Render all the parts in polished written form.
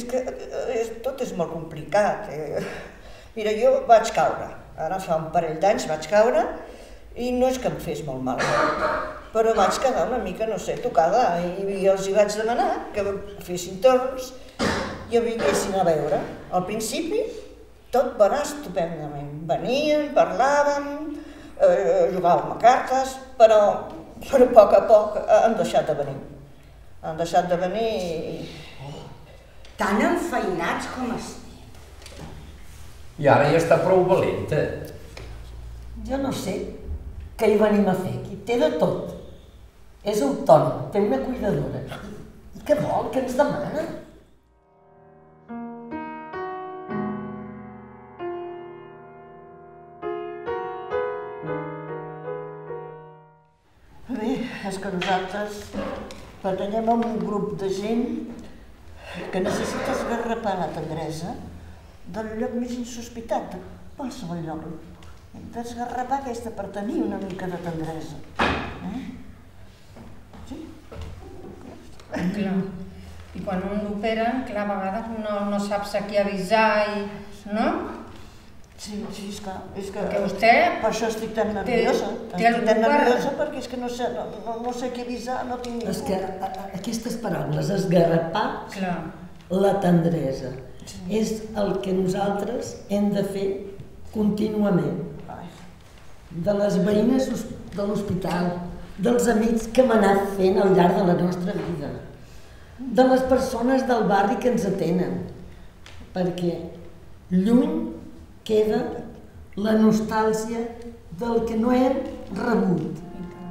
és que tot és molt complicat. Mira, jo vaig caure, ara fa un parell d'anys vaig caure i no és que em fes molt mal, però vaig quedar una mica, no sé, tocada i els hi vaig demanar que fessin torns i em vinguessin a veure. Al principi tot va anar estupendament, venien, parlàvem, jugàvem a cartes, però a poc han deixat de venir. Han deixat de venir i... Tan enfeinats com estem. I ara ja està prou valenta. Jo no sé què hi venim a fer, aquí té de tot. És autònoma, té una cuidadora. I què vol, què ens demana? Bé, és que nosaltres pertanyem a un grup de gent que necessita esgarrapar la tendresa del lloc més insospitat, de qualsevol lloc. Hem d'esgarrapar aquesta per tenir una mica de tendresa. Sí? Clar. I quan un l'operen, clar, a vegades no saps a qui avisar i... no? Sí, és que... Perquè vostè... Per això estic tan nerviosa. Estic tan nerviosa perquè és que no sé qui avisar, no tinc ningú. És que aquestes paraules, esgarrapar la tendresa, és el que nosaltres hem de fer contínuament. De les veïnes de l'hospital, dels amics que hem anat fent al llarg de la nostra vida, de les persones del barri que ens atenen, perquè lluny queda la nostàlgia del que no hem rebut.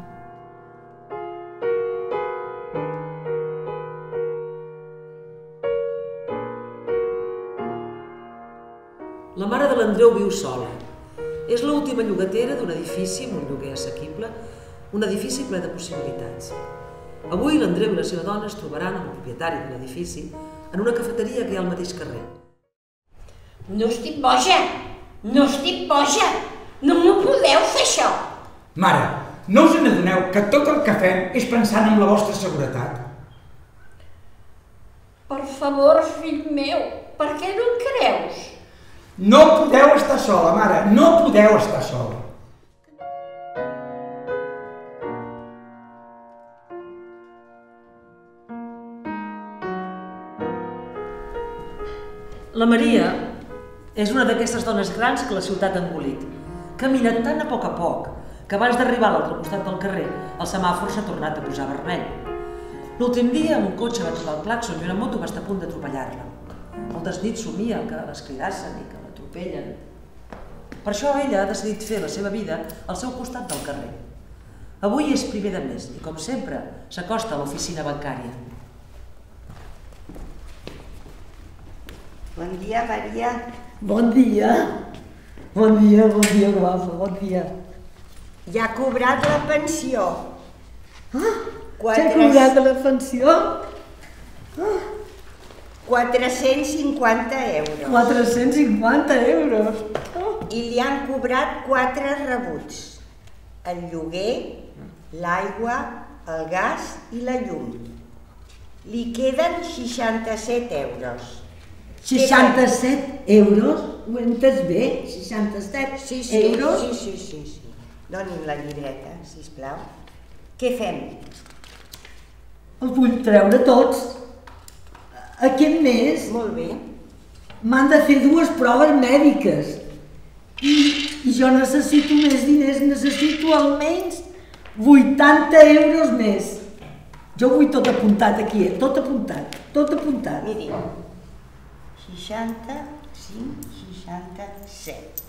La mare de l'Andreu viu sola. És l'última llogatera d'un edifici amb un lloguer assequible, un edifici ple de possibilitats. Avui l'Andreu i la seva dona es trobaran amb el propietari de l'edifici en una cafeteria que hi ha al mateix carrer. No estic boja! No estic boja! No m'ho podeu fer, això! Mare, no us n'adoneu que tot el que fem és pensant en la vostra seguretat? Per favor, fill meu, per què no em creus? No podeu estar sola, mare, no podeu estar sola. La Maria és una d'aquestes dones grans que la ciutat ha engolit. Camina tan a poc, que abans d'arribar a l'altre costat del carrer, el semàfor s'ha tornat a posar vermell. L'últim dia, un cotxe va tocar el clàxon i una moto va estar a punt d'atropellar-la. Moltes nits somia que les cridassen i que l'atropellen. Per això ella ha decidit fer la seva vida al seu costat del carrer. Avui és primer de mes i, com sempre, s'acosta a l'oficina bancària. Bon dia, Maria. Bon dia. Bon dia, guapa, bon dia. Ja ha cobrat la pensió. Ah, ja ha cobrat la pensió? 450 euros. 450 euros? I li han cobrat 4 rebuts. El lloguer, l'aigua, el gas i la llum. Li queden 67 euros. 67 euros? Ho he entès bé? 67 euros? Sí. Doni'm la llibreta, sisplau. Què fem? Els vull treure tots. Aquest mes Molt bé. m'han de fer 2 proves mèdiques. I jo necessito més diners, necessito almenys 80 euros més. Jo vull tot apuntat aquí, tot apuntat. Miri, 65, 67.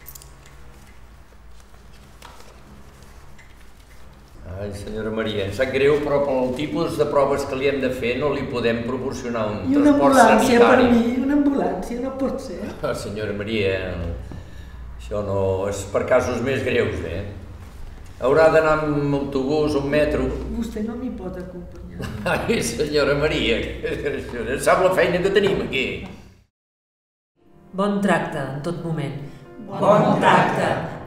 Ai, senyora Maria, em sap greu, però pel tipus de proves que li hem de fer no li podem proporcionar un transport sanitari. I una ambulància per mi, una ambulància, no pot ser. Senyora Maria, això no és per casos més greus, Haurà d'anar amb autobús o amb metro. Vostè no m'hi pot acompanyar. Ai, senyora Maria, sap la feina que tenim aquí. Bon tracte en tot moment. Bon tracte.